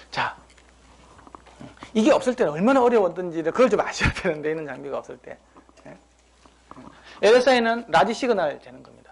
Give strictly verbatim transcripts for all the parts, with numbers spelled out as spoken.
자, 이게 없을 때는 얼마나 어려웠던지를 그걸 좀 아셔야 되는데, 이런 장비가 없을 때. 엘에스아이는 라지 시그널 재는 겁니다.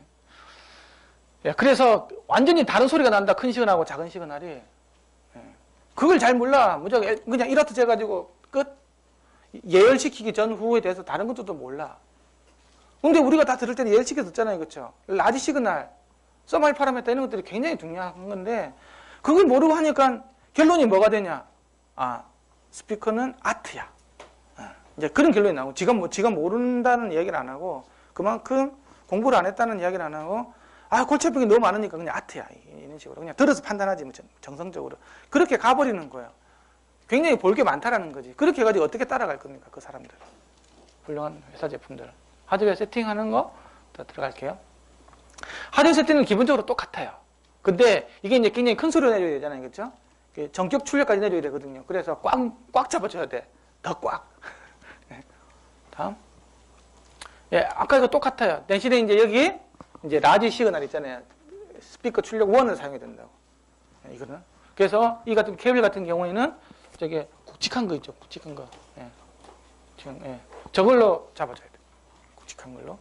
그래서 완전히 다른 소리가 난다. 큰 시그널하고 작은 시그널이. 그걸 잘 몰라. 무조건 그냥 일 와트 재가지고 끝. 예열시키기 전 후에 대해서 다른 것도 몰라. 근데 우리가 다 들을 때는 예열시켜 듣잖아요. 그렇죠? 라지 시그널, 서마일 파라미터 이런 것들이 굉장히 중요한 건데, 그걸 모르고 하니까 결론이 뭐가 되냐? 아, 스피커는 아트야. 이제 그런 결론이 나오고, 지가, 뭐, 지가 모른다는 이야기를 안 하고, 그만큼 공부를 안 했다는 이야기를 안 하고, 아, 골치 아픈 게 너무 많으니까 그냥 아트야. 이런 식으로. 그냥 들어서 판단하지, 뭐, 정성적으로. 그렇게 가버리는 거예요. 굉장히 볼 게 많다라는 거지. 그렇게 해가지고 어떻게 따라갈 겁니까? 그 사람들. 훌륭한 회사 제품들. 하드웨어 세팅하는 거, 더 들어갈게요. 하드웨어 세팅은 기본적으로 똑같아요. 근데 이게 이제 굉장히 큰 소리로 내줘야 되잖아요. 그렇죠? 전격 출력까지 내줘야 되거든요. 그래서 꽉, 꽉 잡아줘야 돼. 더 꽉. 다음. 예, 아까 이거 똑같아요. 대신에 이제 여기 이제 라지 시그널 있잖아요. 스피커 출력 원을 사용해야 된다고. 예, 이거는. 그래서 이 같은 케이블 같은 경우에는 저게 굵직한 거 있죠. 굵직한 거. 예. 지금 예. 저걸로 잡아줘야 돼. 굵직한 걸로.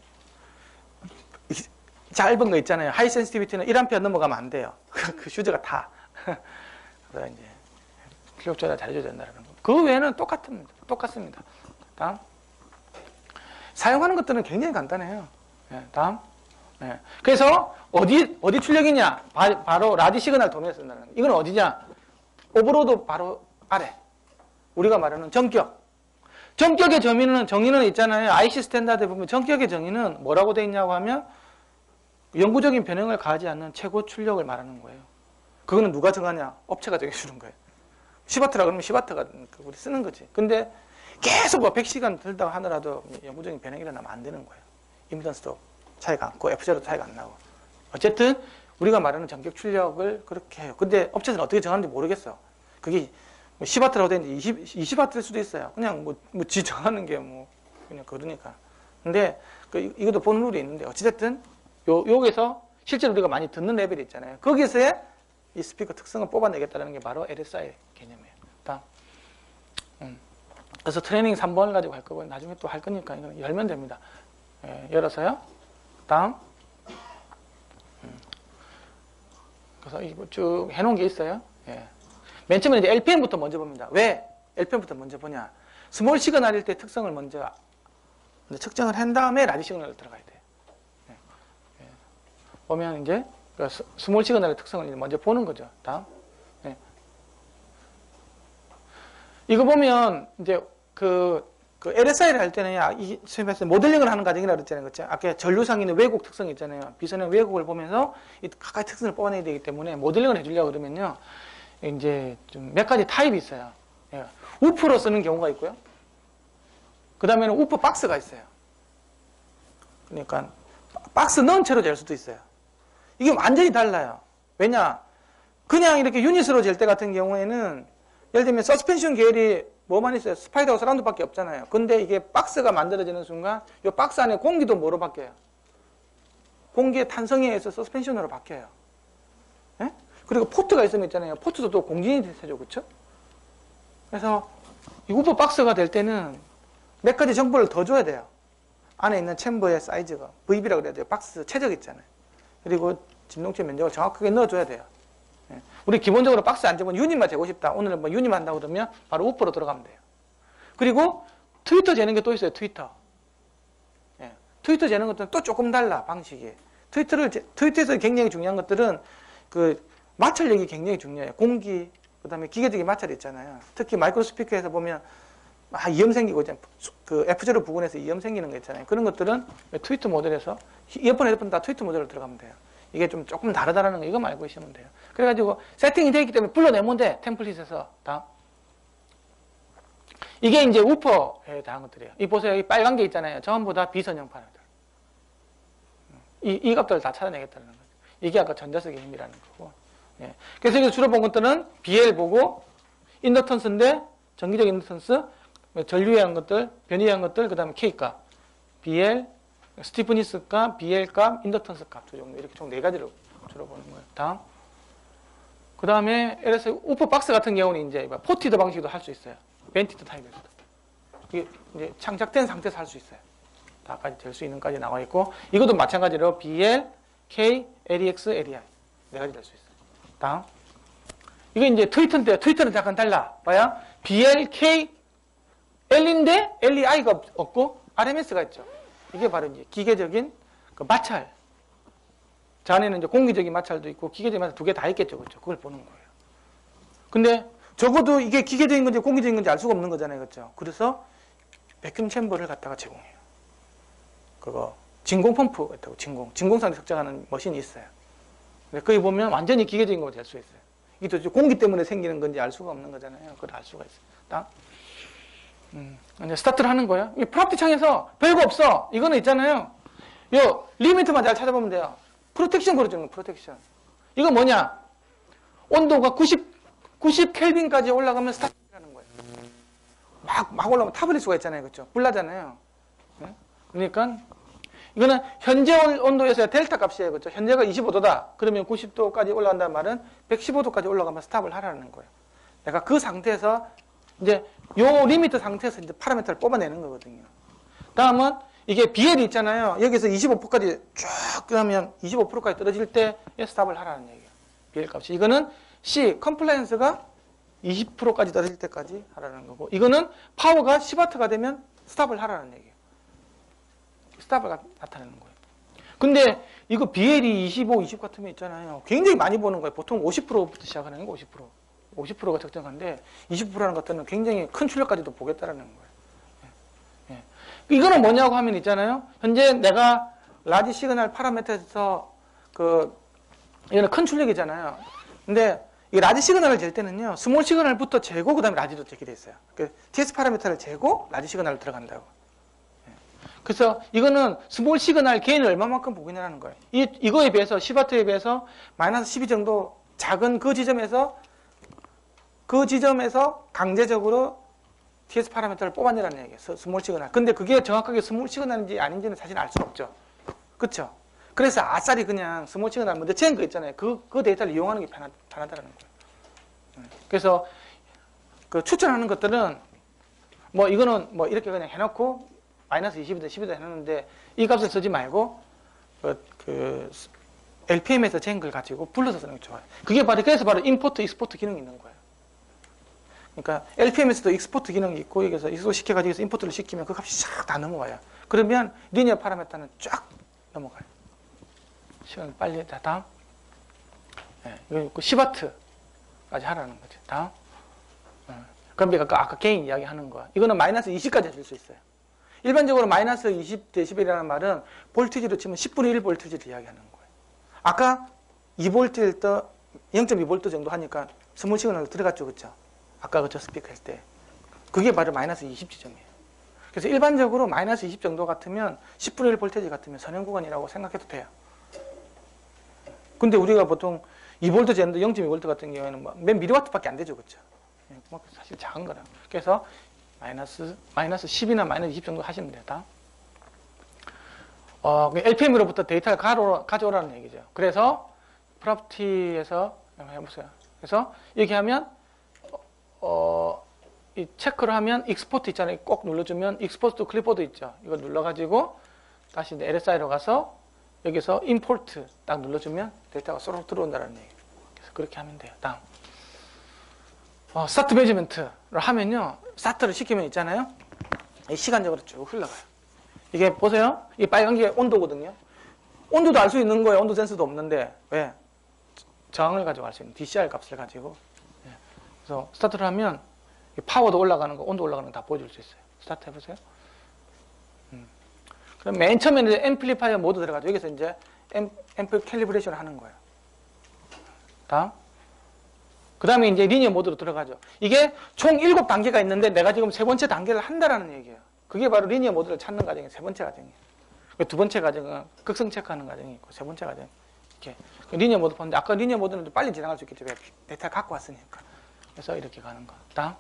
짧은 거 있잖아요. 하이 센시티비티는 일 암페어 넘어가면 안 돼요. 그 휴즈가 타. 그래서 이제 출력 조절 잘해줘야 된다는 거. 그 외에는 똑같습니다. 똑같습니다. 다음. 사용하는 것들은 굉장히 간단해요. 네, 다음. 네. 그래서 어디 어디 출력이냐? 바, 바로 라지 시그널 도면에 쓴다는 거. 이건 어디냐? 오버로드 바로 아래. 우리가 말하는 전격. 전격의 정의는 정의는 있잖아요. 아이씨 스탠다드에 보면 전격의 정의는 뭐라고 돼 있냐고 하면 영구적인 변형을 가하지 않는 최고 출력을 말하는 거예요. 그거는 누가 정하냐? 업체가 정해주는 거예요. 십 와트라 그러면 십 와트가 우리 쓰는 거지. 근데 계속 뭐 백 시간 들다가 하더라도 영구적인 변형이 일어나면 안 되는 거예요. 임피던스도 차이가 안 나고 에프제로도 차이가 안 나고. 어쨌든 우리가 말하는 전격 출력을 그렇게 해요. 근데 업체들은 어떻게 정하는지 모르겠어. 그게 뭐 십 와트라고 되는지 이십, 이십 와트일 수도 있어요. 그냥 뭐, 뭐 지 정하는 게 뭐 그냥 그러니까. 근데 그 이것도 보는 룰이 있는데 어찌됐든 요, 여기서 실제로 우리가 많이 듣는 레벨이 있잖아요. 거기서의 이 스피커 특성을 뽑아내겠다는 게 바로 엘에스아이 개념이에요. 다음. 음. 그래서 트레이닝 삼 번을 가지고 할 거고 나중에 또 할 거니까 이거 열면 됩니다. 예, 열어서요. 다음. 음. 그래서 이거 쭉 해놓은 게 있어요. 예. 맨 처음에 이제 엘피엠부터 먼저 봅니다. 왜 엘피엠부터 먼저 보냐? 스몰 시그널일 때 특성을 먼저 측정을 한 다음에 라지 시그널로 들어가야 돼요. 예. 예. 보면 이제 그 스몰 시그널의 특성을 먼저 보는 거죠. 다음. 예. 이거 보면 이제 그, 그 엘에스아이를 할 때는 이 모델링을 하는 과정이라고 그랬잖아요. 그렇죠? 아까 전류상에 있는 왜곡 특성이 있잖아요. 비선의 왜곡을 보면서 이 각각의 특성을 뽑아내야 되기 때문에 모델링을 해주려고 그러면요. 이제 좀 몇 가지 타입이 있어요. 예. 우프로 쓰는 경우가 있고요. 그 다음에는 우프 박스가 있어요. 그러니까 박스 넣은 채로 잴 수도 있어요. 이게 완전히 달라요. 왜냐? 그냥 이렇게 유닛으로 잴 때 같은 경우에는 예를 들면 서스펜션 계열이 뭐만 있어요? 스파이더하고 서라운드밖에 없잖아요. 근데 이게 박스가 만들어지는 순간 이 박스 안에 공기도 뭐로 바뀌어요? 공기의 탄성에 의해서 서스펜션으로 바뀌어요. 예? 그리고 포트가 있으면 있잖아요. 포트도 또 공진이 되죠. 그렇죠? 그래서 이 우프 박스가 될 때는 몇 가지 정보를 더 줘야 돼요. 안에 있는 챔버의 사이즈가 브이비라고 그래야 돼요. 박스 최적 있잖아요. 그리고 진동체 면적을 정확하게 넣어줘야 돼요. 예. 우리 기본적으로 박스 안 재면 유닛만 재고 싶다. 오늘 뭐 유닛만 한다고 그러면 바로 우프로 들어가면 돼요. 그리고 트위터 재는 게 또 있어요. 트위터. 예. 트위터 재는 것들은 또 조금 달라. 방식이. 트위터를 재, 트위터에서 굉장히 중요한 것들은 그 마찰력이 굉장히 중요해요. 공기, 그 다음에 기계적인 마찰이 있잖아요. 특히 마이크로 스피커에서 보면 아, 이염 생기고 있잖아요. 그 에프제로 부근에서 이염 생기는 거 있잖아요. 그런 것들은 트위터 모델에서 이어폰, 헤드폰 다 트위터 모델로 들어가면 돼요. 이게 좀 조금 다르다는 거 이거 알고 계시면 돼요. 그래가지고 세팅이 되어 있기 때문에 불러내면 돼. 템플릿에서 다. 이게 이제 우퍼에 대한 것들이에요. 이 보세요. 이 빨간 게 있잖아요. 전부 다 비선형 파네들. 이, 이 값들을 다 찾아내겠다는 거죠. 이게 아까 전자석의 힘이라는 거고. 예. 그래서 여기서 주로 본 것들은 비엘 보고 인덕턴스인데 전기적 인덕턴스, 전류의 것들, 변이한 것들, 그 다음에 K값, 비엘, 스티프니스 값, 비엘 값, 인덕턴스 값 두 종류 이렇게 총 네 가지로 주로 보는 거예요. 다음. 그 다음에 엘에스 우퍼 박스 같은 경우는 이제 포티드 방식도 할 수 있어요. 벤티드 타입에서도. 이게 이제 장착된 상태에서 할 수 있어요. 다까지 될 수 있는까지 나와 있고, 이것도 마찬가지로 비엘, K, 엘이엑스, 엘이아이 네 가지 될 수 있어요. 다음. 이거 이제 트위터인데, 트위터는 약간 달라. 뭐야? 비엘, K, L인데 엘이아이가 없고 알엠에스가 있죠. 이게 바로 이제 기계적인 그 마찰. 저 안에는 이제 공기적인 마찰도 있고 기계적인 마찰 두 개 다 있겠죠. 그렇죠? 그걸 보는 거예요. 근데 적어도 이게 기계적인 건지 공기적인 건지 알 수가 없는 거잖아요. 그렇죠? 그래서 백큐ම් 챔버를 갖다가 제공해요. 그거 진공 펌프가 있다고. 진공. 진공상에 석정하는 머신이 있어요. 근데 거기 보면 완전히 기계적인 거가 될 수 있어요. 이게 또 공기 때문에 생기는 건지 알 수가 없는 거잖아요. 그걸 알 수가 있어요. 딱. 음, 이제 스타트를 하는 거예요. 이 프로프티 창에서 별거 없어. 이거는 있잖아요. 요 리미트만 잘 찾아보면 돼요. 프로텍션 걸어주는 거, 프로텍션. 이거 뭐냐? 온도가 구십, 구십 켈빈까지 올라가면 스타트하는 거예요. 막, 막 올라가면 타버릴 수가 있잖아요. 그렇죠? 불나잖아요. 네? 그러니까 이거는 현재 온도에서 델타 값이에요. 그렇죠? 현재가 이십오 도다. 그러면 구십 도까지 올라간다는 말은 백십오 도까지 올라가면 스탑을 하라는 거예요. 내가 그 상태에서 이제 요 리미트 상태에서 이제 파라미터를 뽑아내는 거거든요. 다음은 이게 비엘이 있잖아요. 여기서 이십오 퍼센트까지 쫙 그러면 이십오 퍼센트까지 떨어질 때 스탑을 하라는 얘기예요. 비엘 값이. 이거는 C, 컴플라이언스가 이십 퍼센트까지 떨어질 때까지 하라는 거고, 이거는 파워가 십 와트가 되면 스탑을 하라는 얘기예요. 스탑을 나타내는 거예요. 근데 이거 비엘이 이십오, 이십 같으면 있잖아요. 굉장히 많이 보는 거예요. 보통 오십 퍼센트부터 시작하는 거 오십 퍼센트. 오십 퍼센트가 적정한데 이십 퍼센트라는 것들은 굉장히 큰 출력까지도 보겠다라는 거예요. 예. 예. 이거는 뭐냐고 하면 있잖아요. 현재 내가 라지 시그널 파라미터에서 그 이거는 큰 출력이잖아요. 근데 이 라지 시그널을 잴 때는요, 스몰 시그널부터 재고 그다음에 라지로 재게 돼 있어요. 그 티에스 파라미터를 재고 라지 시그널로 들어간다고. 예. 그래서 이거는 스몰 시그널 게인을 얼마만큼 보겠냐는 거예요. 이 이거에 비해서 십 와트에 비해서 마이너스 십이 정도 작은 그 지점에서 그 지점에서 강제적으로 티에스 파라미터를 뽑아내라는 얘기예요. 스몰 시그널. 근데 그게 정확하게 스몰 시그널인지 아닌지는 사실 알 수가 없죠. 그쵸? 그래서 아싸리 그냥 스몰 시그널 먼저 재는 거 있잖아요. 그, 그 데이터를 이용하는 게 편하, 편하다는 거예요. 그래서 그 추천하는 것들은 뭐 이거는 뭐 이렇게 그냥 해놓고 마이너스 이십이든 십이든 해놨는데 이 값을 쓰지 말고 그, 그 엘피엠에서 잰 걸 가지고 불러서 쓰는 게 좋아요. 그게 바로, 그래서 바로 임포트, 익스포트 기능이 있는 거예요. 그러니까 엘피엠에서도 익스포트 기능이 있고 여기서 익스포트 시켜가지고 임포트를 시키면 그 값이 싹 다 넘어와요. 그러면 리니어 파라미터는 쫙 넘어가요. 시간 빨리. 자, 다음. 네, 이거 십 와트까지 하라는 거죠. 다음. 네. 그럼 아까, 아까 게인 이야기 하는 거야. 이거는 마이너스 이십까지 해줄 수 있어요. 일반적으로 마이너스 이십 데시벨이라는 말은 볼티지로 치면 십분의 일 볼티지를 이야기하는 거예요. 아까 이 볼트일 때 영 점 이 볼트 정도 하니까 스몰 시그널 들어갔죠. 그렇죠? 아까 그저 스피커 할 때. 그게 바로 마이너스 이십 지점이에요. 그래서 일반적으로 마이너스 이십 정도 같으면 십분의 일 볼테지 같으면 선형 구간이라고 생각해도 돼요. 근데 우리가 보통 이 볼트 재는데 영 점 이 볼트 같은 경우에는 몇 밀리와트밖에 안 되죠. 그렇죠? 사실 작은 거라. 그래서 마이너스, 마이너스 십이나 마이너스 이십 정도 하시면 돼요. 어, 엘피엠으로부터 데이터를 가로, 가져오라는 얘기죠. 그래서 프로퍼티에서 해보세요. 그래서 이렇게 하면 어, 이 체크를 하면 익스포트 있잖아요. 꼭 눌러주면 익스포트 투 클립보드 있죠. 이걸 눌러가지고 다시 엘에스아이로 가서 여기서 임포트 딱 눌러주면 데이터가 쏙 들어온다는 얘기예요. 그래서 그렇게 하면 돼요. 다음. 어, 스타트 매니지먼트를 하면요. 스타트를 시키면 있잖아요. 시간적으로 쭉 흘러가요. 이게 보세요. 이 빨간 게 온도거든요. 온도도 알 수 있는 거예요. 온도 센서도 없는데. 왜? 저항을 가지고 알 수 있는 디씨알 값을 가지고. 그래서 스타트를 하면 파워도 올라가는 거, 온도 올라가는 거 다 보여줄 수 있어요. 스타트 해보세요. 음. 그럼 맨 처음에는 앰플리파이어 모드 들어가죠. 여기서 이제 앰플 캘리브레이션을 하는 거예요. 다음. 그 다음에 이제 리니어 모드로 들어가죠. 이게 총 일곱 단계가 있는데 내가 지금 세 번째 단계를 한다라는 얘기예요. 그게 바로 리니어 모드를 찾는 과정이 세 번째 과정이에요. 두 번째 과정은 극성 체크하는 과정이 있고 세 번째 과정 이렇게 리니어 모드 보는데 아까 리니어 모드는 좀 빨리 지나갈 수 있겠죠. 데이터를 갖고 왔으니까. 그래서 이렇게 가는 거. 다음.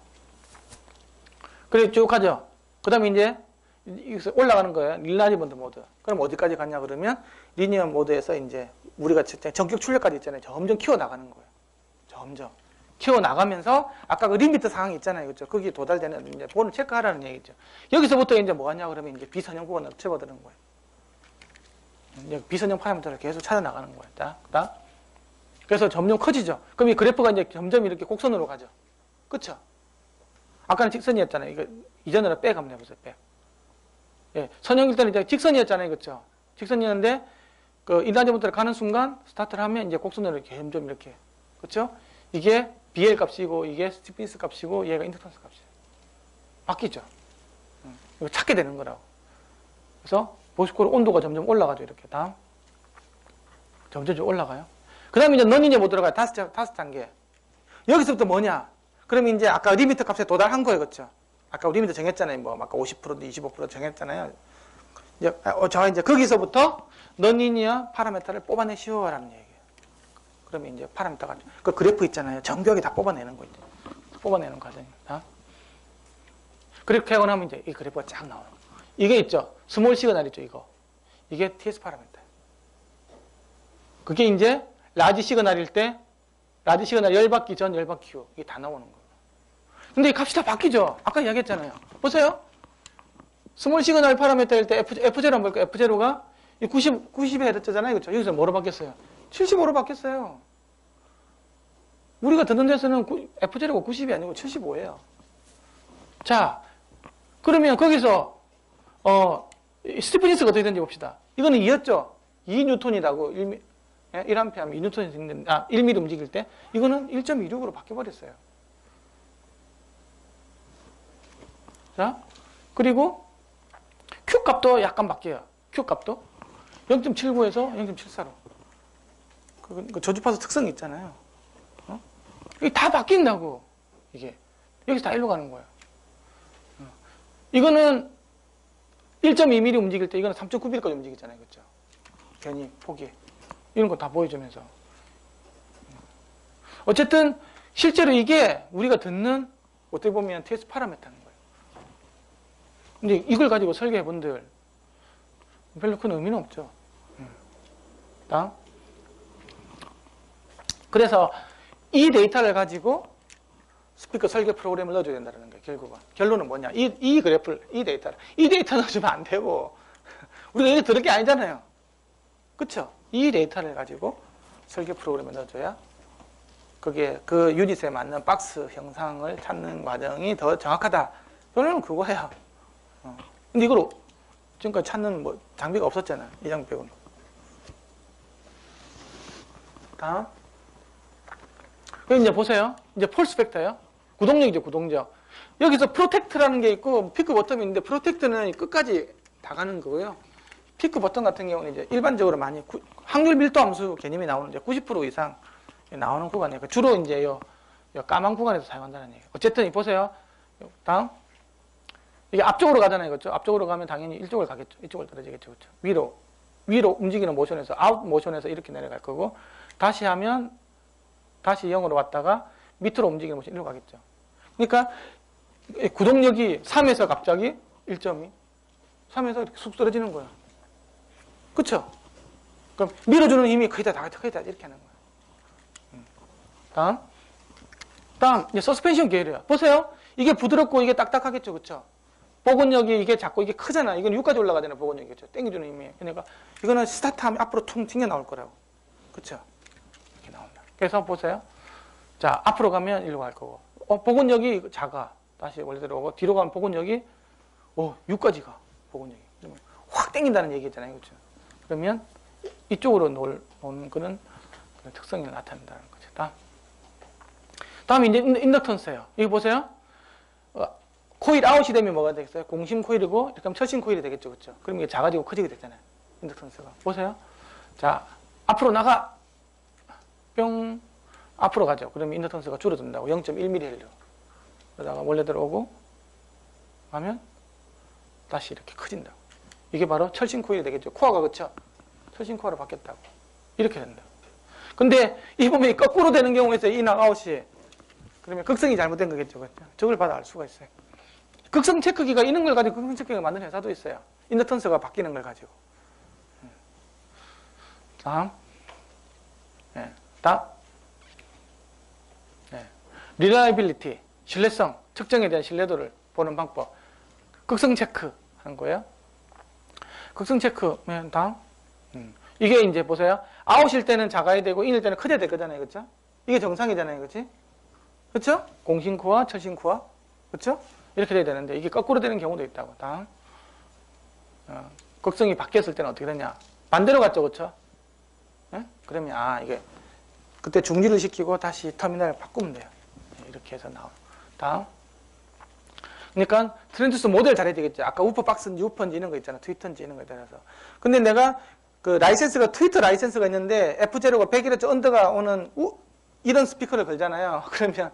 그래 쭉 가죠. 그 다음에 이제 여기서 올라가는 거예요. 릴라지먼트 모드. 그럼 어디까지 갔냐 그러면 리니어 모드에서 이제 우리가 전격 출력까지 있잖아요. 점점 키워 나가는 거예요. 점점 키워나가면서 아까 그 리미트 상황이 있잖아요. 그렇죠? 거기에 도달되는 이제 그거는 체크하라는 얘기죠. 여기서부터 이제 뭐 하냐 그러면 이제 비선형 구간으로 접어드는 거예요. 이제 비선형 파라미터를 계속 찾아 나가는 거예요. 자, 그다음. 그래서 점점 커지죠. 그럼 이 그래프가 이제 점점 이렇게 곡선으로 가죠. 그렇죠? 아까는 직선이었잖아요. 이거 이전으로 백 한번 해보세요. 백. 예, 선형일 때는 이제 직선이었잖아요. 그렇죠? 직선이었는데 그 인단제부터 가는 순간 스타트를 하면 이제 곡선으로 이렇게 점점 이렇게. 그렇죠? 이게 비엘 값이고 이게 스티피니스 값이고 얘가 인덕턴스 값이에요. 바뀌죠. 이거 찾게 되는 거라고. 그래서 보시고 온도가 점점 올라가죠. 이렇게 다음 점점 올라가요. 그 다음에 이제 넌 이제 못 들어가요. 다섯, 다섯 단계. 여기서부터 뭐냐? 그러면 이제 아까 리미트 값에 도달한 거예요. 그렇죠? 아까 리미트 정했잖아요. 뭐 아까 오십 퍼센트 이십오 퍼센트 정했잖아요. 이제 어, 저 이제 거기서부터 넌리니어 파라미터를 뽑아내시오라는 얘기예요. 그러면 이제 파라미터가 그 그래프 있잖아요. 정교하게 다 뽑아내는 거 있죠. 뽑아내는 과정입니다. 그렇게 하고 나면 이제 이 그래프가 쫙 나와요. 이게 있죠. 스몰 시그널 있죠. 이거. 이게 티에스 파라미터. 그게 이제 라지 시그널일 때 라지 시그널 열받기 전, 열받기 후 이게 다 나오는 거예요. 근데 이 값이 다 바뀌죠. 아까 이야기했잖아요. 보세요. 스몰 시그널 파라미터일 때 F, 에프제로 한번 볼까요? 에프제로가 구십, 구십 헤르츠잖아요. 그렇죠? 여기서 뭐로 바뀌었어요? 칠십오로 바뀌었어요. 우리가 듣는 데서는 에프제로가 구십이 아니고 칠십오예요. 자, 그러면 거기서 어, 스티프니스가 어떻게 되는지 봅시다. 이거는 이였죠? 이 뉴턴이라고 일, 일 암페어 하면 이 뉴턴이 생긴, 아, 일 밀리미터 움직일 때 이거는 일 점 이육으로 바뀌어버렸어요. 자, 그리고 Q 값도 약간 바뀌어요. Q 값도 영 점 칠구에서 영 점 칠사로. 그, 그 저주파수 특성이 있잖아요. 어? 이게 다 바뀐다고. 이게 여기서 다 일로 가는 거예요. 어. 이거는 일 점 이 밀리미터 움직일 때 이거는 삼 점 구 밀리미터까지 움직이잖아요. 그렇죠? 괜히 포기. 이런 거 다 보여주면서. 어쨌든 실제로 이게 우리가 듣는 어떻게 보면 티에스 파라미터인 거예요. 근데 이걸 가지고 설계해 본들 별로 큰 의미는 없죠. 다음. 그래서 이 데이터를 가지고 스피커 설계 프로그램을 넣어줘야 된다는 거예요. 결국은. 결론은 뭐냐. 이, 이 그래프를, 이 데이터를. 이 데이터 넣어주면 안 되고 우리가 이게 들을 게 아니잖아요. 그쵸? 이 데이터를 가지고 설계 프로그램을 넣어줘야 그게 그 유닛에 맞는 박스 형상을 찾는 과정이 더 정확하다. 결론은 그거예요. 어. 근데 이걸 지금까지 찾는 뭐 장비가 없었잖아요. 이 장비 빼고는. 다음. 여기 이제 보세요. 이제 폴스 팩터예요. 구동력이죠, 구동력. 여기서 프로텍트라는 게 있고 피크 버텀이 있는데 프로텍트는 끝까지 다 가는 거고요. 피크 버튼 같은 경우는 이제 일반적으로 많이 구, 확률 밀도 함수 개념이 나오는데 구십 퍼센트 이상 나오는 구간이에요. 주로 이제 요, 요 까만 구간에서 사용한다는 얘기예요. 어쨌든 이 보세요. 다음. 이게 앞쪽으로 가잖아요. 그렇죠? 앞쪽으로 가면 당연히 이쪽으로 가겠죠. 이쪽으로 떨어지겠죠. 그렇죠? 위로. 위로 움직이는 모션에서 아웃 모션에서 이렇게 내려갈 거고 다시 하면 다시 영으로 왔다가 밑으로 움직이는 모션 이리로 가겠죠. 그러니까 구동력이 삼에서 갑자기 일 점 이 삼에서 이렇게 쑥 떨어지는 거예요. 그렇죠? 그럼 밀어주는 힘이 거의 다, 거의 다 이렇게 하는 거예요. 음. 다음. 다음, 이제 서스펜션 계열이에요. 보세요. 이게 부드럽고 이게 딱딱하겠죠. 그렇죠? 복원력이 이게 자꾸 이게 크잖아. 이건 육까지 올라가잖아요. 복원력이. 그렇죠? 땡겨주는 힘이. 그러니까 이거는 스타트하면 앞으로 퉁 튕겨 나올 거라고. 그렇죠? 이렇게 나온다. 그래서 보세요. 자, 앞으로 가면 일로 갈 거고. 어, 복원력이 작아. 다시 원래대로 오고. 뒤로 가면 복원력이 오, 육까지 가. 복원력이. 그러면 확 땡긴다는 얘기잖아요. 그렇죠? 그러면 이쪽으로 놓을, 놓는 그런, 그런 특성이 나타난다는 거죠. 다음. 다음에 이제 인덕턴스예요. 여기 보세요. 어, 코일 아웃이 되면 뭐가 되겠어요? 공심 코일이고 이렇게 하면 철심 코일이 되겠죠. 그렇죠? 그럼 이게 작아지고 커지게 되잖아요. 인덕턴스가. 보세요. 자, 앞으로 나가. 뿅. 앞으로 가죠. 그러면 인덕턴스가 줄어든다고. 영 점 일 밀리미터. 그러다가 원래대로 오고 가면 다시 이렇게 커진다고. 이게 바로 철심 코일이 되겠죠. 코어가 그렇죠? 철심 코어로 바뀌었다고. 이렇게 된다. 근데 이 부분이 거꾸로 되는 경우에 있어요. 인 아웃이. 그러면 극성이 잘못된 거겠죠. 그렇죠? 저걸 봐도 알 수가 있어요. 극성 체크기가 있는 걸 가지고 극성 체크기가 만드는 회사도 있어요. 인덕턴스가 바뀌는 걸 가지고. 다음. 네. 다음. reliability, 신뢰성, 측정에 대한 신뢰도를 보는 방법. 극성 체크 하는 거예요. 극성 체크, 다음. 음. 이게 이제 보세요. 아웃일 때는 작아야 되고, 인일 때는 커져야 되거든요. 그렇죠? 이게 정상이잖아요. 그렇지? 그렇죠? 공신코어, 철신코어. 그렇죠? 이렇게 돼야 되는데, 이게 거꾸로 되는 경우도 있다고. 다음. 어, 극성이 바뀌었을 때는 어떻게 되냐? 반대로 갔죠. 그렇죠? 예? 그러면, 아, 이게, 그때 중지를 시키고 다시 터미널을 바꾸면 돼요. 이렇게 해서 나오는. 다음. 그러니까 트랜지스터 모델 잘해야 되겠죠. 아까 우퍼 박스인지 우퍼인지 이런 거 있잖아. 트위터인지 이런 거에 따라서. 근데 내가 그 라이센스가 트위터 라이센스가 있는데 에프 제로가 백 헤르츠 언더가 오는 우, 이런 스피커를 걸잖아요. 그러면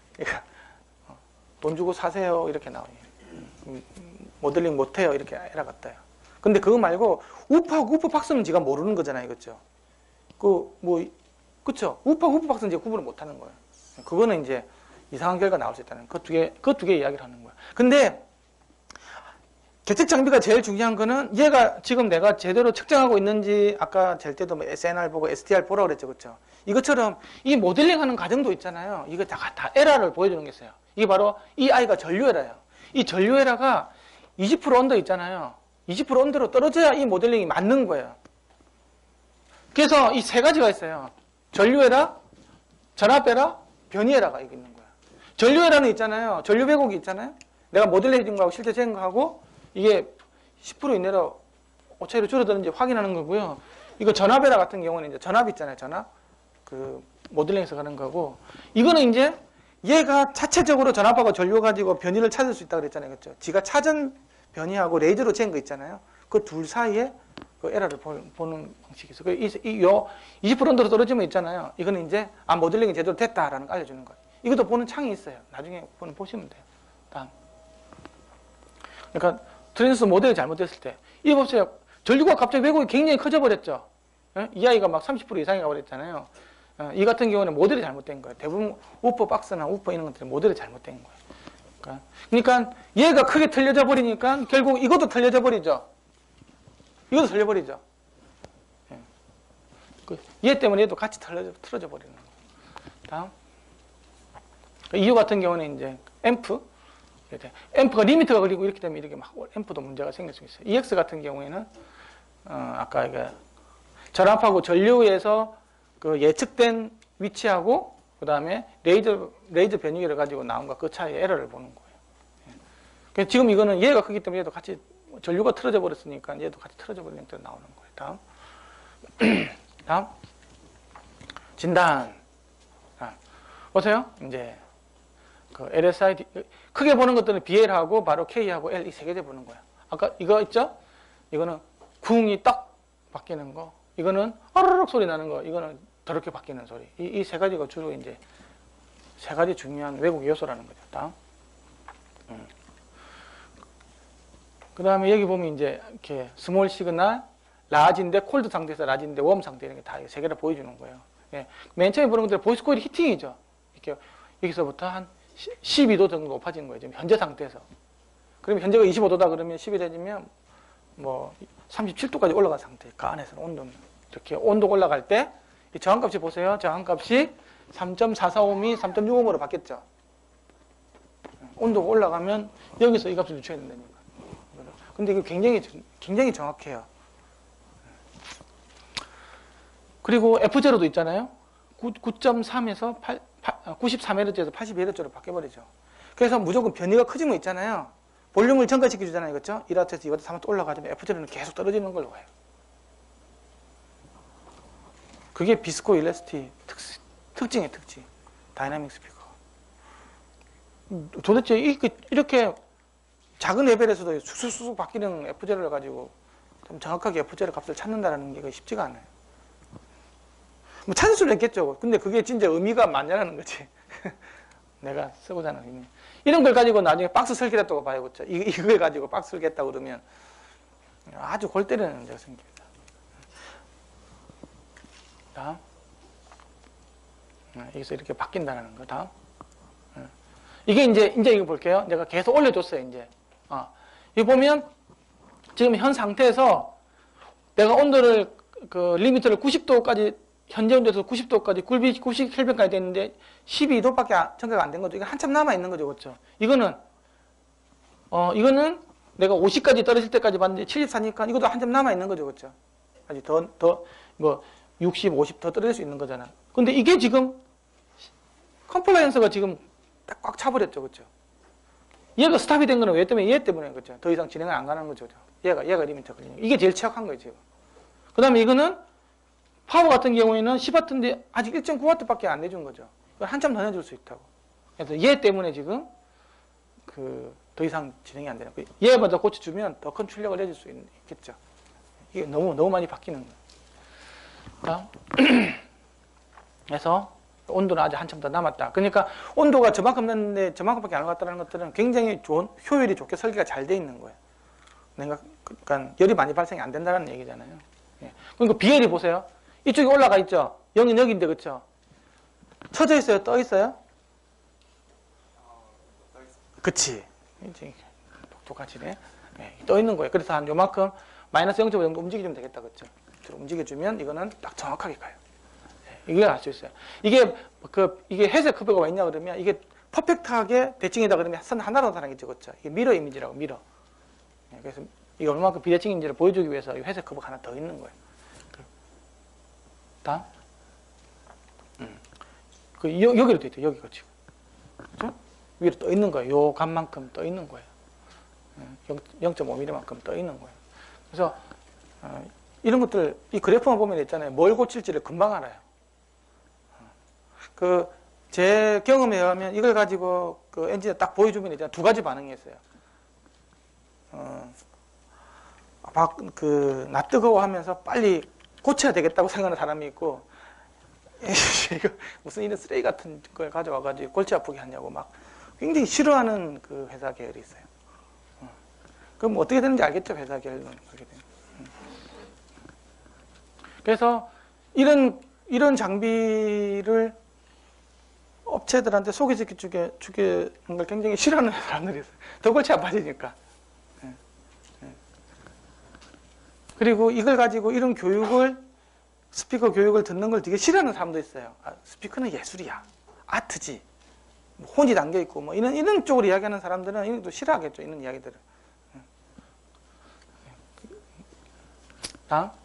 돈 주고 사세요 이렇게 나와요. 모델링 못해요 이렇게 에러가 떠요. 근데 그거 말고 우퍼하고 우퍼 박스는 지가 모르는 거잖아요. 그렇죠? 그 뭐 그쵸? 우퍼하고 우퍼 박스는 지가 구분을 못하는 거예요. 그거는 이제 이상한 결과 나올 수 있다는 그 두 개, 그 두 개 이야기를 하는 거야. 근데 계측 장비가 제일 중요한 거는 얘가 지금 내가 제대로 측정하고 있는지 아까 잴 때도 뭐 에스엔알 보고 에스디알 보라고 그랬죠. 그렇죠? 이것처럼 이 모델링 하는 과정도 있잖아요. 이거 다, 다 에러를 보여주는 게 있어요. 이게 바로 이 아이가 전류 에러예요. 이 전류 에러가 이십 퍼센트 언더 있잖아요. 이십 퍼센트 언더로 떨어져야 이 모델링이 맞는 거예요. 그래서 이 세 가지가 있어요. 전류 에러, 전압 에러, 변이 에러가 이게 있는 거예요. 전류 에러는 있잖아요. 전류 왜곡이 있잖아요. 내가 모델링 해준 거하고 실제 재는 거하고 이게 십 퍼센트 이내로 오차이로 줄어드는지 확인하는 거고요. 이거 전압 에러 같은 경우는 이제 전압 있잖아요. 전압. 그 모델링에서 가는 거고. 이거는 이제 얘가 자체적으로 전압하고 전류 가지고 변이를 찾을 수 있다고 그랬잖아요. 그렇죠? 지가 찾은 변이하고 레이저로 잰 거 있잖아요. 그 둘 사이에 그 에러를 보는 방식이 있어요. 이, 이, 요 이십 퍼센트 언더로 떨어지면 있잖아요. 이거는 이제 아, 모델링이 제대로 됐다라는 걸 알려주는 거예요. 이것도 보는 창이 있어요. 나중에 보시면 돼요. 다음. 그러니까 트랜지스터 모델이 잘못됐을 때 이거 보세요. 전류가 갑자기 왜곡이 굉장히 커져버렸죠. 예? 이 아이가 막 삼십 퍼센트 이상이 가버렸잖아요. 예, 이 같은 경우는 모델이 잘못된 거예요. 대부분 우퍼 박스나 우퍼 이런 것들은 모델이 잘못된 거예요. 그러니까, 그러니까 얘가 크게 틀려져 버리니까 결국 이것도 틀려져 버리죠. 이것도 틀려버리죠. 예. 그, 얘 때문에 얘도 같이 틀어져, 틀어져 버리는 거예요. 다음. 이유 같은 경우는 이제 앰프. 앰프가 리미트가 걸리고 이렇게 되면 이렇게 막 앰프도 문제가 생길 수 있어요. 이엑스 같은 경우에는 어, 아까 이게 전압하고 전류에서 그 예측된 위치하고 그 다음에 레이저 레이저 변이를 가지고 나온 거 그 차이의 에러를 보는 거예요. 예. 지금 이거는 얘가 크기 때문에 얘도 같이 전류가 틀어져 버렸으니까 얘도 같이 틀어져 버리는 형태로 나오는 거예요. 다음. 다음. 진단. 아, 보세요. 이제 그 엘에스아이 크게 보는 것들은 비엘하고 바로 K하고 L 이 세 개 보는 거야. 아까 이거 있죠? 이거는 궁이 딱 바뀌는 거. 이거는 아르륵 소리 나는 거. 이거는 더럽게 바뀌는 소리. 이 세 가지가 주로 이제 세 가지 중요한 왜곡 요소라는 거죠. 다음. 음. 그 다음에 여기 보면 이제 이렇게 스몰 시그널, 라지인데 콜드 상태에서 라지인데 웜 상태 이런 게 다 세 개를 보여주는 거예요. 예. 맨 처음에 보는 것들은 보이스 코일 히팅이죠. 이렇게 여기서부터 한 십이 도 정도 높아지는 거예요. 지금 현재 상태에서. 그러면 현재가 이십오 도다 그러면 십이 되면 뭐 삼십칠 도까지 올라간 상태. 그 안에서는 온도는. 이렇게 온도 올라갈 때 이 저항값이 보세요. 저항값이 삼 점 사사오음이 삼 점 육오음으로 바뀌었죠. 온도가 올라가면 여기서 이 값을 유추해야 된다니까. 근데 이거 굉장히, 굉장히 정확해요. 그리고 에프 제로도 있잖아요. 구 점 삼에서 구십삼 헤르츠에서 팔십이 헤르츠로 바뀌어버리죠. 그래서 무조건 변이가 커지면 있잖아요. 볼륨을 증가시켜주잖아요. 그렇죠? 일 와트에서 이 와트, 삼 와트 올라가지면 에프 제로는 계속 떨어지는 걸로 봐요. 그게 비스코 일레스티 특, 특징이에요. 특징. 다이나믹 스피커. 도대체 이렇게 작은 레벨에서도 쑥쑥쑥 바뀌는 에프 제로를 가지고 좀 정확하게 에프 제로 값을 찾는다는 게 쉽지가 않아요. 뭐 찾을 수는 있겠죠. 근데 그게 진짜 의미가 많냐는 거지. 내가 쓰고자 하는 의미. 이런 걸 가지고 나중에 박스 설계했다고 봐요. 그렇죠? 이걸 가지고 박스 설계했다고 그러면 아주 골 때리는 문제가 생깁니다. 다음. 여기서 이렇게 바뀐다는 거. 다음. 이게 이제, 이제 이거 볼게요. 내가 계속 올려줬어요. 이제. 어. 여기 보면 지금 현 상태에서 내가 온도를 그 리미터를 구십 도까지 현재 온도에서 구십 도까지, 구십 켈빈까지 됐는데 십이 도밖에 전개가 안 된 거죠. 이거 한참 남아 있는 거죠, 그렇죠? 이거는 어 이거는 내가 오십까지 떨어질 때까지 봤는데 칠십사니까 이것도 한참 남아 있는 거죠, 그렇죠? 아직 더 더 뭐 육십, 오십 더 떨어질 수 있는 거잖아. 근데 이게 지금 컴플라이언스가 지금 딱 꽉 차버렸죠, 그렇죠? 얘가 스탑이 된 거는 왜 때문에? 얘 때문에, 그렇죠? 더 이상 진행을 안 가는 거죠. 얘가 얘가 리미터 걸리는 거. 이게 제일 취약한 거예요, 지금. 그다음에 이거는 파워 같은 경우에는 십 와트인데 아직 일 점 구 와트밖에 안 내준 거죠. 한참 더 내줄 수 있다고. 그래서 얘 때문에 지금 그 더 이상 진행이 안 되는 거예요. 얘 먼저 고쳐주면 더 큰 출력을 내줄 수 있겠죠. 이게 너무 너무 많이 바뀌는 거예요. 그래서 온도는 아직 한참 더 남았다. 그러니까 온도가 저만큼 났는데 저만큼밖에 안 올랐다는 것들은 굉장히 좋은, 효율이 좋게 설계가 잘 돼 있는 거예요. 내가 그러니까 열이 많이 발생이 안 된다는 얘기잖아요. 예. 그러니까 비열이 보세요. 이쪽에 올라가 있죠. 영은 여기인데, 그렇죠? 쳐져 있어요? 떠 있어요? 그치. 이제 똑똑하지네. 네, 떠 있는 거예요. 그래서 한 요만큼 마이너스 영 점 오 정도 움직여주면 되겠다, 그렇죠? 움직여주면 이거는 딱 정확하게 가요. 네, 이걸 알 수 있어요. 이게 그 이게 회색 커브가 왜 있냐 그러면 이게 퍼펙트하게 대칭이다 그러면 선 하나로 나타나겠죠, 그렇죠? 이게 미러 이미지라고 미러. 네, 그래서 이게 얼마큼 비대칭인지를 보여주기 위해서 이 회색 커브가 하나 더 있는 거예요. 다음. 음. 그 여, 여기로 돼 있죠. 여기가 지금. 그죠? 위로 떠 있는 거예요. 요 값만큼 떠 있는 거예요. 영 점 오 밀리미터만큼 떠 있는 거예요. 그래서 어, 이런 것들 이 그래프만 보면 있잖아요. 뭘 고칠지를 금방 알아요. 그 제 경험에 의하면 이걸 가지고 그 엔진에 딱 보여주면 있잖아요. 두 가지 반응이 있어요. 어, 막 그 나 뜨거워하면서 빨리 고쳐야 되겠다고 생각하는 사람이 있고, 이거 무슨 이런 쓰레기 같은 걸 가져와가지고 골치 아프게 하냐고 막 굉장히 싫어하는 그 회사 계열이 있어요. 어. 그럼 어떻게 되는지 알겠죠? 회사 계열은 그렇게 되는. 음. 그래서 이런 이런 장비를 업체들한테 소개시켜 주게 주게 하는 걸 굉장히 싫어하는 사람들이 있어요. 더 골치 아파지니까. 예. 예. 그리고 이걸 가지고 이런 교육을 스피커 교육을 듣는 걸 되게 싫어하는 사람도 있어요. 아, 스피커는 예술이야, 아트지, 뭐 혼이 담겨 있고 뭐 이런 이런 쪽으로 이야기하는 사람들은 이런 것도 싫어하겠죠. 이런 이야기들을. 다음.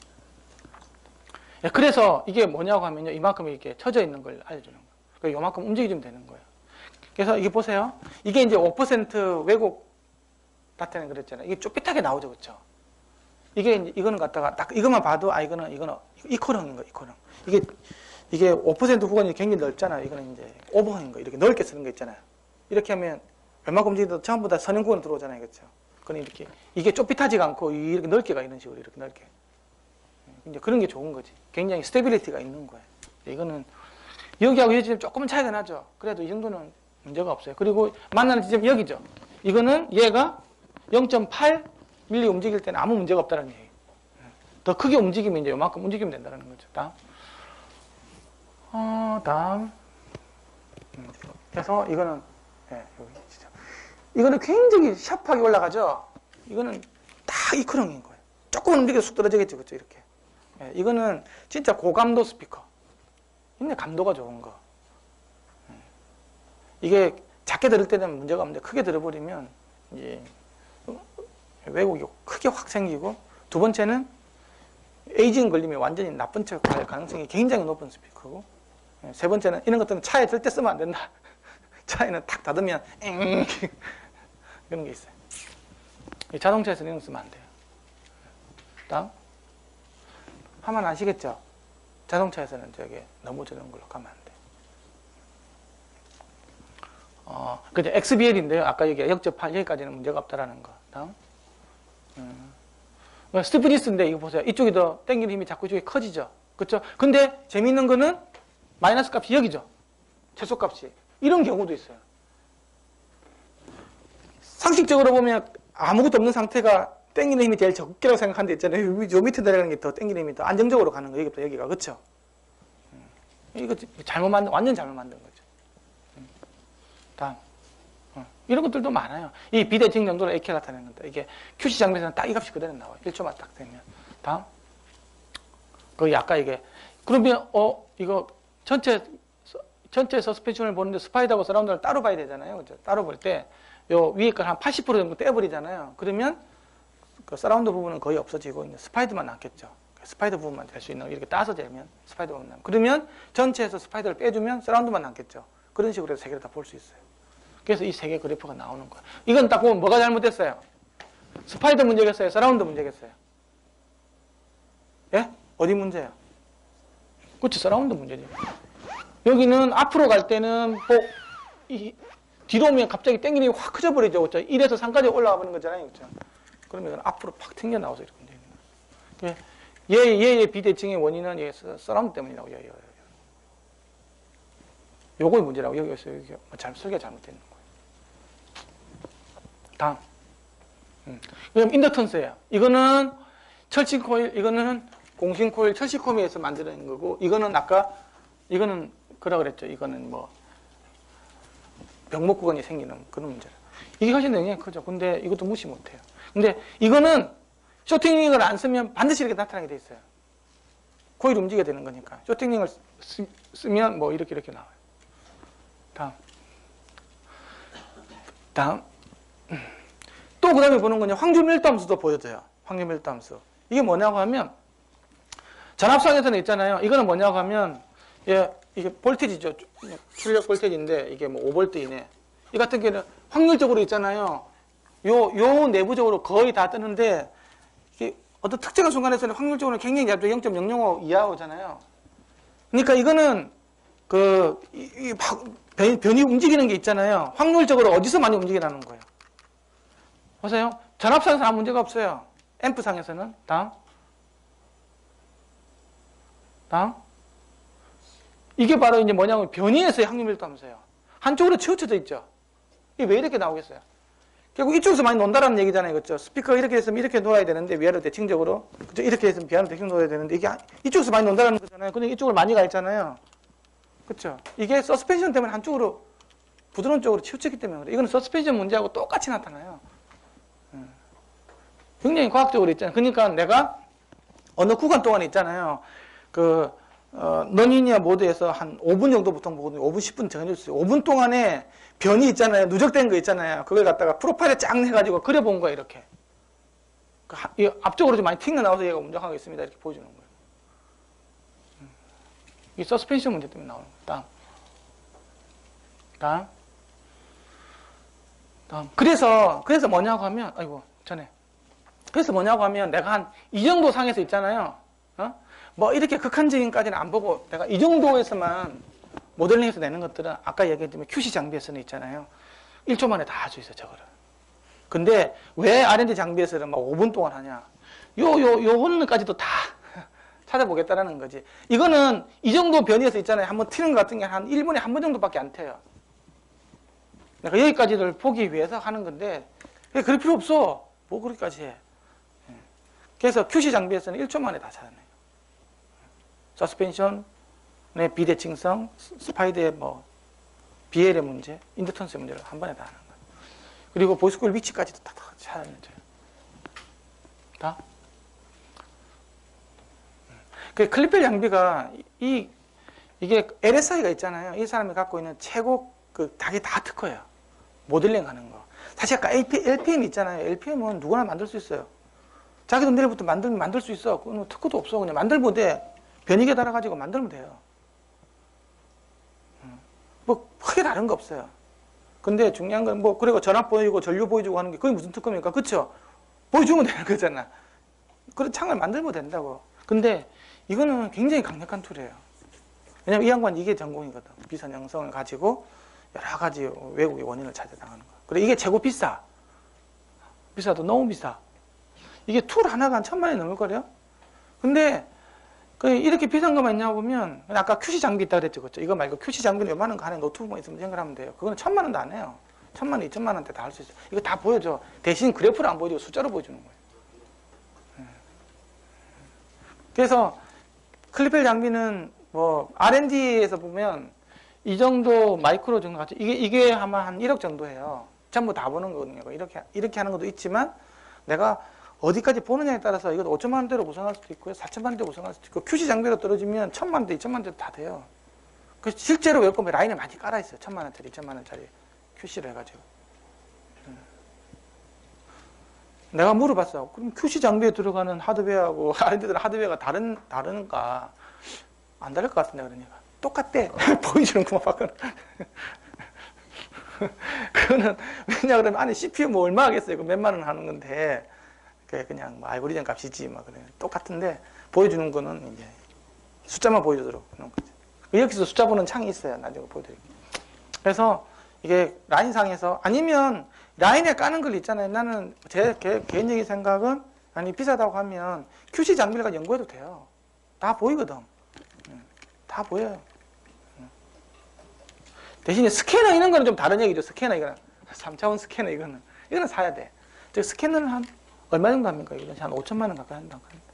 그래서 이게 뭐냐고 하면요, 이만큼 이렇게 쳐져 있는 걸 알려주는 거예요. 그러니까 이만큼 움직여주면 되는 거예요. 그래서 이게 보세요. 이게 이제 오 퍼센트 왜곡 다트는 그랬잖아요. 이게 쪼삐하게 나오죠, 그렇죠? 이게 이제 이거는 갖다가 딱 이것만 봐도 아 이거는 이거는 이코렁인 거, 이코렁. 이게 이게 오 퍼센트 후반이 굉장히 넓잖아요. 이거는 이제 오버인 거, 이렇게 넓게 쓰는 거 있잖아요. 이렇게 하면 웬만큼 움직여도 전부 다 선형구간으로 들어오잖아요, 그렇죠? 그건 이렇게 이게 쪼삐하지가 않고 이렇게 넓게 가, 이런 식으로 이렇게 넓게. 이제 그런 게 좋은 거지. 굉장히 스테빌리티가 있는 거예요. 이거는 여기하고 여기 조금은 차이가 나죠. 그래도 이 정도는 문제가 없어요. 그리고 만나는 지점이 여기죠. 이거는 얘가 영 점 팔 밀리 움직일 때는 아무 문제가 없다는 얘기. 더 크게 움직이면 이제 요만큼 움직이면 된다는 거죠. 다음. 어, 다음. 그래서 이거는, 예, 여기 진짜. 이거는 굉장히 샤프하게 올라가죠. 이거는 딱 이크렁인 거예요. 조금은 움직여서 쑥 떨어지겠죠. 그렇죠. 이렇게. 예, 이거는 진짜 고감도 스피커. 굉장히 감도가 좋은 거. 이게 작게 들을 때는 문제가 없는데 크게 들어버리면 이제 왜곡이 크게 확 생기고, 두 번째는 에이징 걸리면 완전히 나쁜 척 할 가능성이 굉장히 높은 스피커고, 세 번째는 이런 것들은 차에 절대 쓰면 안 된다. 차에는 탁 닫으면 엥 그런 게 있어요. 자동차에서는 이런 거 쓰면 안 돼요. 다음. 하면 아시겠죠? 자동차에서는 저게 너무 저런 걸로 가면 안 돼. 어, 근데 엑스비엘인데요. 아까 여기 영 점 팔 여기까지는 문제가 없다라는 거. 다음. 음. 스티프니스인데 이거 보세요. 이쪽이 더 당기는 힘이 자꾸 이쪽이 커지죠. 그렇죠? 근데 재미있는 거는 마이너스 값이 여기죠. 최소 값이. 이런 경우도 있어요. 상식적으로 보면 아무것도 없는 상태가 당기는 힘이 제일 적게라고 생각하는 데 있잖아요. 요 밑에 내려가는 게 더 당기는 힘이 더 안정적으로 가는 거예요. 여기부터 여기가. 그렇죠? 이거 잘못 만든, 완전 잘못 만든 거죠. 다음. 어, 이런 것들도 많아요. 이 비대칭 정도로 에이케이가 나타내는 건데, 이게 큐씨 장비에서는 딱 이 값이 그대로 나와요. 일 초만 딱 되면. 다음. 거기 아까 이게 그러면 어 이거 전체 전체 서스펜션을 보는데 스파이더하고 서라운드를 따로 봐야 되잖아요. 그죠? 따로 볼 때 요 위에 걸 한 팔십 퍼센트 정도 떼버리잖아요. 그러면 그 서라운드 부분은 거의 없어지고 이제 스파이더만 남겠죠. 스파이더 부분만 될 수 있는 이렇게 따서 재면 스파이더 부분 남. 그러면 전체에서 스파이더를 빼주면 서라운드만 남겠죠. 그런 식으로 해서 세 개를 다 볼 수 있어요. 그래서 이 세 개 그래프가 나오는 거예요. 이건 딱 보면 뭐가 잘못됐어요? 스파이더 문제겠어요? 서라운드 문제겠어요? 예? 어디 문제예요? 그렇죠. 서라운드 문제죠. 여기는 앞으로 갈 때는 뭐 이, 뒤로 오면 갑자기 땡기는 게 확 커져버리죠. 그렇죠? 일에서 삼까지 올라가 버리는 거잖아요. 그렇죠? 그러면 앞으로 팍 튕겨 나와서 이렇게 되는 거예요. 얘, 얘의 비대칭의 원인은 얘 서라운드 때문이라고. 여기, 여기. 요거의 문제라고. 여기서 여기 잘 설계가 잘못되는 거예요. 다음. 음. 그럼 인덕턴스예요. 이거는 철심 코일, 이거는 공심 코일, 철심 코일에서 만드는 거고, 이거는 아까 이거는 그라 그랬죠. 이거는 뭐 병목 구간이 생기는 그런 문제라. 이게 훨씬 영향이 크죠. 근데 이것도 무시 못해요. 근데 이거는 쇼팅링을 안 쓰면 반드시 이렇게 나타나게 돼 있어요. 코일이 움직여야 되는 거니까. 쇼팅링을 쓰, 쓰면 뭐 이렇게 이렇게 나와요. 다음. 다음. 또 그 다음에 보는 거는 확률 밀도함수도 보여줘요. 확률 밀도함수. 이게 뭐냐고 하면 전압상에서는 있잖아요. 이거는 뭐냐고 하면 예, 이게 볼테이지죠. 출력 볼테이지인데 이게 뭐 오 볼트 이내. 이 같은 경우는 확률적으로 있잖아요. 요, 요 내부적으로 거의 다 뜨는데 이게 어떤 특정한 순간에서는 확률적으로 굉장히 얇죠. 영 점 영영오 이하 오잖아요. 그러니까 이거는 그, 이, 이 변, 변이 움직이는 게 있잖아요. 확률적으로 어디서 많이 움직이라는 거예요. 보세요. 전압상에서는 아무 문제가 없어요. 앰프상에서는. 다음. 다음. 이게 바로 이제 뭐냐면 변이에서의 확률 밀도함수예요. 한쪽으로 치우쳐져 있죠. 이게 왜 이렇게 나오겠어요? 결국 이쪽에서 많이 논다라는 얘기잖아요. 그렇죠? 스피커가 이렇게 했으면 이렇게 놀아야 되는데 위아래로 대칭적으로. 그렇죠? 이렇게 했으면 위아래로 대칭 놀아야 되는데 이게 이쪽에서 많이 논다라는 거잖아요. 근데 이쪽으로 많이 가 있잖아요. 그렇죠? 이게 서스펜션 때문에 한쪽으로 부드러운 쪽으로 치우쳤기 때문에 그래요. 이거는 서스펜션 문제하고 똑같이 나타나요. 굉장히 과학적으로 있잖아요. 그러니까 내가 어느 구간 동안 있잖아요. 그, 어, 너니니아 모드에서 한 오 분 정도 보통 보거든요. 오 분, 십 분 정해줬어요. 오 분 동안에 변이 있잖아요. 누적된 거 있잖아요. 그걸 갖다가 프로파일에 쫙 내가지고 그려본 거예요. 이렇게. 그 하, 이 앞쪽으로 좀 많이 튕겨나와서 얘가 운전하고 있습니다. 이렇게 보여주는 거예요. 이 서스펜션 문제 때문에 나오는 거예요. 다음. 다음. 다음. 그래서, 그래서 뭐냐고 하면, 아이고, 전에. 그래서 뭐냐고 하면 내가 한 이 정도 상에서 있잖아요. 어? 뭐 이렇게 극한적인까지는 안 보고 내가 이 정도에서만 모델링해서 내는 것들은 아까 얘기했지만 큐씨 장비에서는 있잖아요. 일 초 만에 다 할 수 있어요, 저거를. 근데 왜 알 앤 디 장비에서는 막 오 분 동안 하냐. 요, 요, 요 혼까지도 다 찾아보겠다라는 거지. 이거는 이 정도 변이에서 있잖아요. 한번 튀는 것 같은 게 한 일 분에 한 번 정도밖에 안 튀어요. 내가 여기까지를 보기 위해서 하는 건데, 그럴 필요 없어. 뭐 그렇게까지 해. 그래서 큐씨 장비에서는 일 초 만에 다 찾아내요. 서스펜션의 비대칭성, 스파이드의 뭐 비엘의 문제, 인덕턴스의 문제를 한 번에 다 하는 거예요. 그리고 보이스코일 위치까지도 다, 다 찾아내줘요. 다. 그 클리펠 장비가 이 이게 엘에스아이가 있잖아요. 이 사람이 갖고 있는 최고 그 닭이 다 특허예요. 모델링 하는 거. 사실 아까 엘피엠 있잖아요. 엘피엠은 누구나 만들 수 있어요. 자기 돈 내일부터 만들면 만들 수 있어. 그건 특허도 없어. 그냥 만들면 돼. 변이계 달아가지고 만들면 돼요. 뭐, 크게 다른 거 없어요. 근데 중요한 건 뭐, 그리고 전압 보여주고 전류 보여주고 하는 게 그게 무슨 특허입니까? 그쵸? 보여주면 되는 거잖아. 그런 창을 만들면 된다고. 근데 이거는 굉장히 강력한 툴이에요. 왜냐면 이 양반 이게 전공이거든. 비선 형성을 가지고 여러 가지 외국의 원인을 찾아나가는 거. 그래, 이게 최고 비싸. 비싸도 너무 비싸. 이게 툴 하나가 한 천만 원이 넘을 거래요. 근데 이렇게 비싼 것만 있냐 보면 아까 큐씨 장비 있다 그랬죠. 그렇죠? 이거 말고 큐씨 장비는 요만한 거 안에 노트북만 있으면 생각하면 돼요. 그거는 천만 원도 안 해요. 천만 원, 이천만 원대 다 할 수 있어요. 이거 다 보여줘. 대신 그래프를 안 보여주고 숫자로 보여주는 거예요. 그래서 클리펠 장비는 뭐 알 앤 디에서 보면 이 정도 마이크로 정도 같죠. 이게 이게 아마 한 일억 정도 해요. 전부 다 보는 거거든요. 이렇게 이렇게 하는 것도 있지만 내가 어디까지 보느냐에 따라서 이것도 오천만 원대로 구성할 수도 있고요. 사천만 원대로 구성할 수도 있고, 큐씨 장비가 떨어지면 천만 원대, 이천만 원대 다 돼요. 그래서 실제로 웰컴에 라인에 많이 깔아있어요. 천만 원짜리, 이천만 원짜리 큐씨를 해가지고. 내가 물어봤어. 그럼 큐씨 장비에 들어가는 하드웨어하고 아이들은 하드웨어가 다른, 다른가? 안 다를 것 같은데, 그러니까. 똑같대. 보여주는구만, 바꿔는. 그거는, 왜냐, 그러면 안에 씨피유 뭐 얼마 하겠어요? 그 몇만 원 하는 건데. 그냥 뭐 알고리즘 값이지, 막 그래. 똑같은데, 보여주는 거는 이제 숫자만 보여주도록 그런 거죠. 여기서 숫자 보는 창이 있어요. 나중에 보여드릴게요. 그래서 이게 라인상에서, 아니면 라인에 까는 걸 있잖아요. 나는 제 개, 개인적인 생각은, 아니, 비싸다고 하면 큐씨 장비를 가지고 연구해도 돼요. 다 보이거든. 다 보여요. 대신에 스캐너 이런 거는 좀 다른 얘기죠. 스캐너 이거는 삼 차원 스캐너 이거는 이거는 사야 돼. 저 스캐너는 한 얼마 정도 합니까? 이거 한 오천만 원 가까이 한다고 합니다.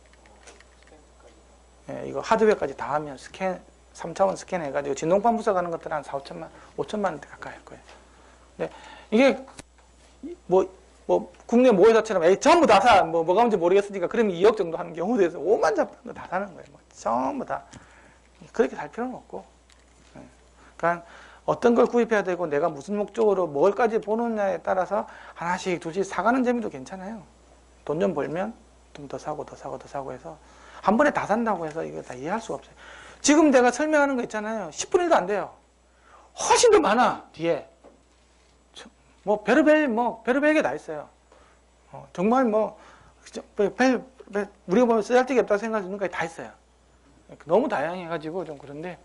예, 이거 하드웨어까지 다 하면 스캔 삼 차원 스캐너 해가지고 진동판 분석하는 것들은 한 사, 오천만, 오천만 원대 가까이 할 거예요. 근데 이게 뭐, 뭐 국내 모회사처럼 에이, 전부 다 사, 뭐 뭐가 뭔지 모르겠으니까 그러면 이억 정도 하는 경우도 있어요. 오만 잡고 다 사는 거예요. 뭐 전부 다. 그렇게 살 필요는 없고. 그러니까 어떤 걸 구입해야 되고 내가 무슨 목적으로 뭘까지 보느냐에 따라서 하나씩 둘씩 사가는 재미도 괜찮아요. 돈 좀 벌면 좀 더 사고 더 사고 더 사고 해서 한 번에 다 산다고 해서 이거 다 이해할 수가 없어요. 지금 내가 설명하는 거 있잖아요. 십분의 일도 안 돼요. 훨씬 더 많아, 뒤에. 뭐 별의별 뭐 별의별 게 다 있어요. 어, 정말 뭐 별, 별, 별, 우리가 보면 쓰잘데기 없다고 생각할 수 있는 게 다 있어요. 너무 다양해가지고 좀 그런데,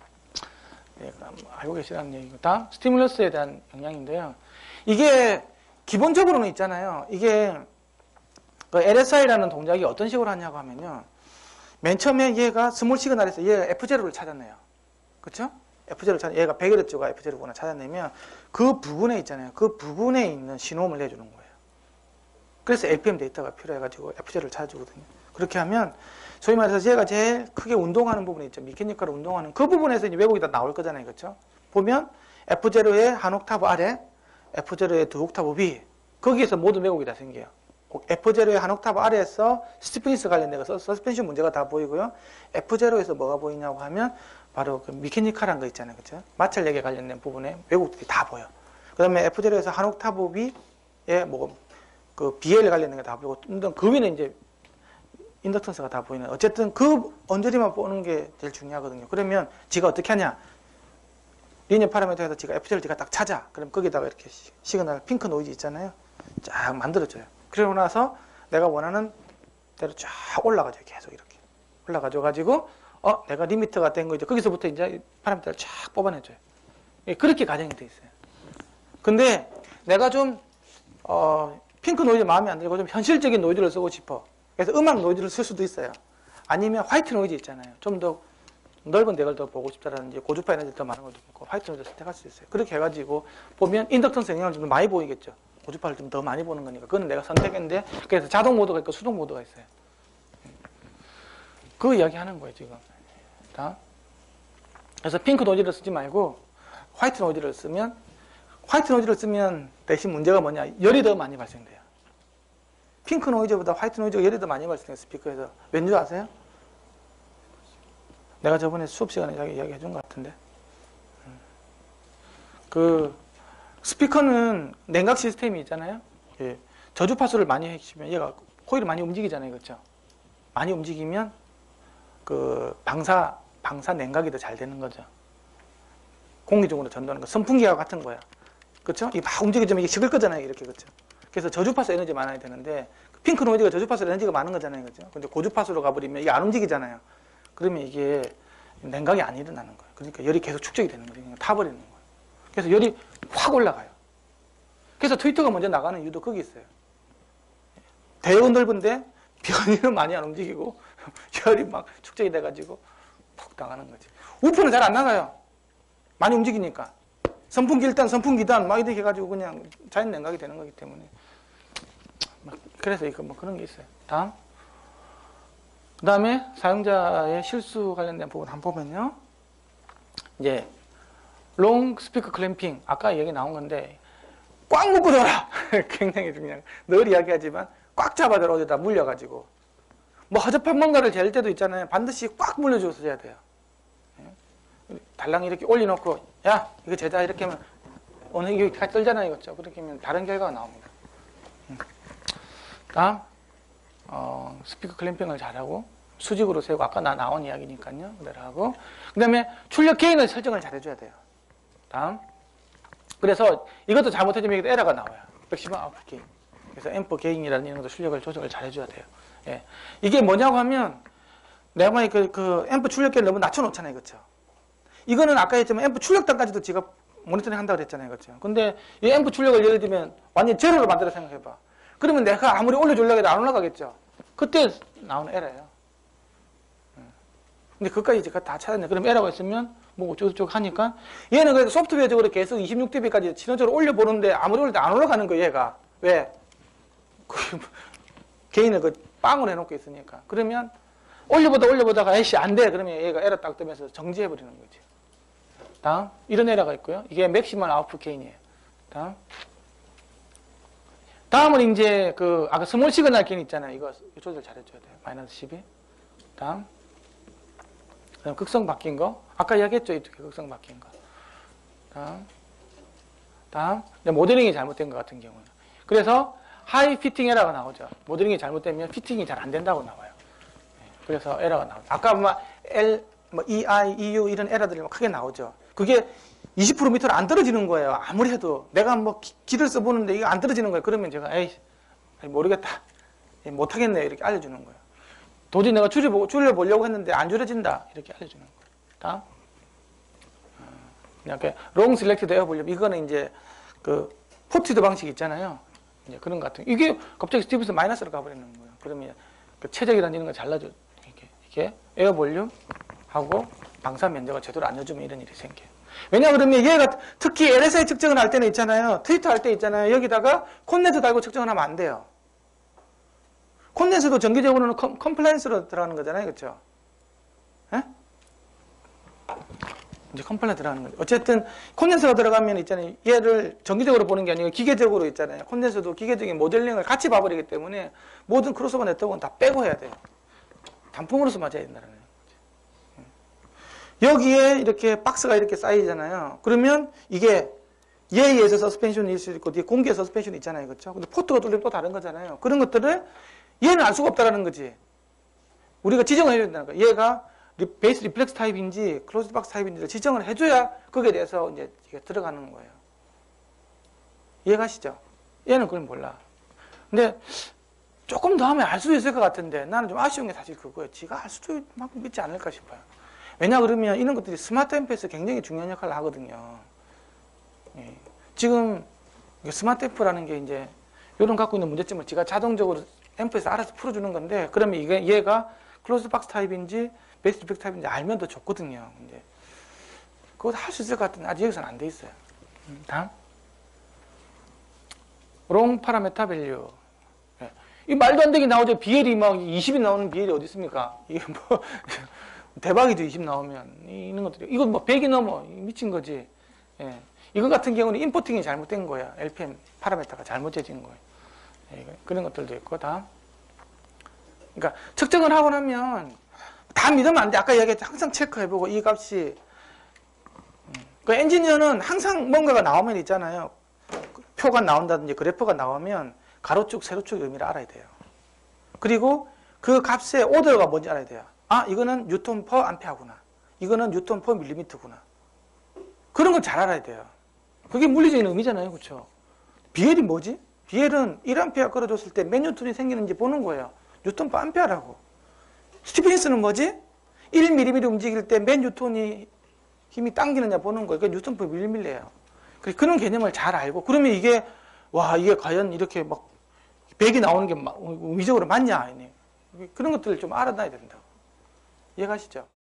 네, 알고 계시라는 얘기고. 다음, 스티뮬러스에 대한 영향인데요. 이게 기본적으로는 있잖아요. 이게 그 엘에스아이라는 동작이 어떤 식으로 하냐고 하면요. 맨 처음에 얘가 스몰 시그널에서 얘가 에프 제로를 찾아내요. 그렇죠? 에프 제로를 찾아, 얘가 백 헤르츠가 에프 제로구나 찾아내면 그 부분에 있잖아요. 그 부분에 있는 신호음을 내주는 거예요. 그래서 엘피엠 데이터가 필요해가지고 에프 제로를 찾아주거든요. 그렇게 하면 소위 말해서 얘가 제일 크게 운동하는 부분이 있죠. 미케니컬로 운동하는 그 부분에서 이제 왜곡이 다 나올 거잖아요. 그렇죠? 보면 에프 제로의 한 옥타브 아래, 에프 제로의 두 옥타브 위, 거기에서 모든 왜곡이 다 생겨요. 에프 제로의 한 옥타브 아래에서 스티프니스 관련된 거, 서스펜션 문제가 다 보이고요. 에프 제로에서 뭐가 보이냐고 하면 바로 그 미케니컬한 거 있잖아요. 그렇죠? 마찰력에 관련된 부분에 왜곡들이 다 보여. 그 다음에 에프 제로에서 한 옥타브 위에 뭐 그 비엘 관련된 게 다 보이고, 그 위는 이제 인덕턴스가 다 보이는. 어쨌든 그 언저리만 보는 게 제일 중요하거든요. 그러면 지가 어떻게 하냐? 리니어 파라미터에서 지가 에프 제로를 지가 딱 찾아. 그럼 거기다가 이렇게 시그널 핑크 노이즈 있잖아요. 쫙 만들어줘요. 그러고 나서 내가 원하는 대로 쫙 올라가죠. 계속 이렇게 올라가줘 가지고 어 내가 리미터가 된 거죠. 거기서부터 이제 파라미터를 쫙 뽑아내줘요. 그렇게 가정이 돼 있어요. 근데 내가 좀 어, 핑크 노이즈 마음에 안 들고 좀 현실적인 노이즈를 쓰고 싶어. 그래서 음악 노이즈를 쓸 수도 있어요. 아니면 화이트 노이즈 있잖아요. 좀 더 넓은 덱을 더 보고 싶다라든지 고주파 에너지 더 많은 걸 보고 화이트 노이즈를 선택할 수 있어요. 그렇게 해가지고 보면 인덕턴스 영향을 좀 더 많이 보이겠죠. 고주파를 좀 더 많이 보는 거니까. 그건 내가 선택했는데, 그래서 자동 모드가 있고 수동 모드가 있어요. 그 이야기 하는 거예요, 지금. 다음. 그래서 핑크 노이즈를 쓰지 말고 화이트 노이즈를 쓰면, 화이트 노이즈를 쓰면 대신 문제가 뭐냐? 열이 더 많이 발생돼요. 핑크 노이즈보다 화이트 노이즈가 열이 더 많이 발생해요, 스피커에서. 왠지 아세요? 내가 저번에 수업 시간에 이야기 해준 것 같은데. 그, 스피커는 냉각 시스템이 있잖아요. 예. 저주파수를 많이 해주면 얘가 코일이 많이 움직이잖아요. 그렇죠? 많이 움직이면 그 방사, 방사 냉각이 더 잘 되는 거죠. 공기 중으로 전도하는 거. 선풍기와 같은 거야. 그렇죠? 이게 막 움직여지면 이게 식을 거잖아요. 이렇게. 그렇죠? 그래서 저주파수 에너지 많아야 되는데, 핑크 노이즈가 저주파수 에너지가 많은 거잖아요. 그렇죠? 근데 고주파수로 가버리면 이게 안 움직이잖아요. 그러면 이게 냉각이 안 일어나는 거예요. 그러니까 열이 계속 축적이 되는 거예요. 타버리는 거예요. 그래서 열이 확 올라가요. 그래서 트위터가 먼저 나가는 이유도 거기 있어요. 대역은 넓은데 변이는 많이 안 움직이고 열이 막 축적이 돼가지고 푹 나가는 거지. 우프는 잘 안 나가요. 많이 움직이니까. 선풍기 일단 선풍기단 막 이렇게 해가지고 그냥 자연 냉각이 되는 거기 때문에. 그래서 이거 뭐 그런 게 있어요. 다음. 그 다음에 사용자의 실수 관련된 부분 한번 보면요. 이제 롱 스피커 클램핑, 아까 얘기 나온 건데 꽉 묶어둬라. 굉장히 중요한, 늘 이야기하지만 꽉 잡아줘라. 어디다 물려가지고. 뭐 허접한 뭔가를 잴 때도 있잖아요. 반드시 꽉 물려줘서 해야 돼요. 달랑 이렇게 올려놓고 야 이거 재자 이렇게 하면 어느 이게 같이 떨잖아요. 이거죠. 그렇게 하면 다른 결과가 나옵니다. 다음 어, 스피커 클램핑을 잘하고 수직으로 세우고 아까 나 나온 이야기니까요. 그대로 하고 그 다음에 출력 게인을 설정을 잘해줘야 돼요. 다음 그래서 이것도 잘못해주면 에러가 나와요. 맥시멈 아웃풋 게인. 그래서 앰프 게인이라는 이런 것도 출력을 조정을 잘해줘야 돼요. 예. 이게 뭐냐고 하면 내가 만약 그, 그 앰프 출력 게인을 너무 낮춰놓잖아요. 그렇죠? 이거는 아까 했지만 앰프 출력단까지도 지가 모니터링 한다고 그랬잖아요. 그렇죠? 근데 이 앰프 출력을 예를 들면 완전 제로로 만들어 생각해봐. 그러면 내가 아무리 올려주려고 해도 안 올라가겠죠? 그때 나오는 에러예요. 근데 그까지 이제 다 찾았네. 그럼 에러가 있으면 뭐 어쩌고저쩌고 하니까 얘는 그래도 소프트웨어적으로 계속 이십육 디비까지 지능적으로 올려보는데 아무리 올려도 안 올라가는 거예요. 얘가. 왜? 개인을 그 빵으로 해놓고 있으니까. 그러면 올려보다 올려보다가 에이씨 안 돼. 그러면 얘가 에러 딱 뜨면서 정지해버리는 거지. 다음 이런 에러가 있고요. 이게 맥시멀 아웃풋 게인이에요. 다음 다음은 이제 그 아까 스몰 시그널 게인 있잖아요. 이거 조절 잘해줘야 돼요. 마이너스 십이. 다음 그다음 극성 바뀐 거. 아까 이야기했죠. 이렇게 극성 바뀐 거. 다음 다음 모델링이 잘못된 것 같은 경우는 그래서 하이 피팅 에러가 나오죠. 모델링이 잘못되면 피팅이 잘 안 된다고 나와요. 그래서 에러가 나옵니다. 아까 뭐 L, 뭐 이아이, 이유 이런 에러들이 크게 나오죠. 그게 이십 퍼센트 밑으로 안 떨어지는 거예요. 아무리 해도 내가 뭐 기를 써보는데 이거 안 떨어지는 거예요. 그러면 제가 에이 모르겠다, 못하겠네요 이렇게 알려주는 거예요. 도저히 내가 줄여보고 줄여보려고 했는데 안 줄여진다 이렇게 알려주는 거예요. 다음 이렇게 롱 셀렉티드 에어 볼륨 이거는 이제 그 포티드 방식 있잖아요. 이제 그런 것 같은 이게 갑자기 스티브에서 마이너스로 가버리는 거예요. 그러면 그 최적이라는 이런 걸 잘라줘. 이렇게 이게 에어 볼륨 하고 방사 면적을 제대로 안 넣어주면 이런 일이 생겨요. 왜냐 그러면 얘가 특히 엘에스아이 측정을 할 때는 있잖아요. 트위터 할 때 있잖아요. 여기다가 콘덴서 달고 측정을 하면 안 돼요. 콘덴서도 정기적으로는 컴, 컴플라이언스로 들어가는 거잖아요. 그렇죠? 에? 이제 컴플라이언스 들어가는 거죠. 어쨌든 콘덴서가 들어가면 있잖아요. 얘를 정기적으로 보는 게 아니고 기계적으로 있잖아요. 콘덴서도 기계적인 모델링을 같이 봐버리기 때문에 모든 크로스오버 네트워크는 다 빼고 해야 돼요. 단품으로서 맞아야 된다는 거예요. 여기에 이렇게 박스가 이렇게 쌓이잖아요. 그러면 이게 얘에 의해서 서스펜션이 있을 수 있고 뒤에 공기의 서스펜션이 있잖아요. 그렇죠? 근데 포트가 뚫리면 또 다른 거잖아요. 그런 것들을 얘는 알 수가 없다라는 거지. 우리가 지정을 해야 된다는 거예요. 얘가 베이스 리플렉스 타입인지 클로즈드 박스 타입인지를 지정을 해줘야 거기에 대해서 이제 이게 들어가는 거예요. 이해가시죠? 얘는 그걸 몰라. 근데 조금 더 하면 알 수도 있을 것 같은데 나는 좀 아쉬운 게 사실 그거예요. 지가 알 수도 만큼 믿지 않을까 싶어요. 왜냐 그러면 이런 것들이 스마트 앰프에서 굉장히 중요한 역할을 하거든요. 예. 지금 스마트 앰프라는 게 이제 이런 갖고 있는 문제점을 지가 자동적으로 앰프에서 알아서 풀어주는 건데 그러면 이게 얘가 클로즈 박스 타입인지 베이스 리플렉스 타입인지 알면 더 좋거든요. 근데 그거 할 수 있을 것 같은데 아직 여기서는 안 돼 있어요. 음, 다음 롱 파라메타 밸류. 예. 이 말도 안 되게 나오죠. 비엘이 막 이십이 나오는 비엘이 어디 있습니까? 이게 뭐 대박이죠. 이십 나오면 이런 것들이 이건 뭐 백이 넘어 미친 거지. 예. 이거 같은 경우는 임포팅이 잘못된 거야. 엘피엠 파라메타가 잘못해진 거예요. 예. 그런 것들도 있고 다음. 그러니까 측정을 하고 나면 다 믿으면 안 돼. 아까 이야기했죠. 항상 체크해보고 이 값이 그 엔지니어는 항상 뭔가가 나오면 있잖아요. 표가 나온다든지 그래프가 나오면 가로축, 세로축 의미를 알아야 돼요. 그리고 그 값의 오더가 뭔지 알아야 돼요. 아, 이거는 뉴턴 퍼 암페어구나. 이거는 뉴턴 퍼 밀리미터구나. 그런 걸 잘 알아야 돼요. 그게 물리적인 의미잖아요. 그렇죠? 비엘이 뭐지? 비엘은 일 암페어 끌어줬을 때 몇 뉴턴이 생기는지 보는 거예요. 뉴턴 퍼 암페어라고. 스티펜스는 뭐지? 일 밀리미터 움직일 때 몇 뉴턴이 힘이 당기느냐 보는 거예요. 그게 뉴턴 퍼 밀리미터예요. 그런 개념을 잘 알고 그러면 이게 와 이게 과연 이렇게 막 백이 나오는 게 의미적으로 맞냐? 그런 것들을 좀 알아놔야 된다고. 이해가시죠?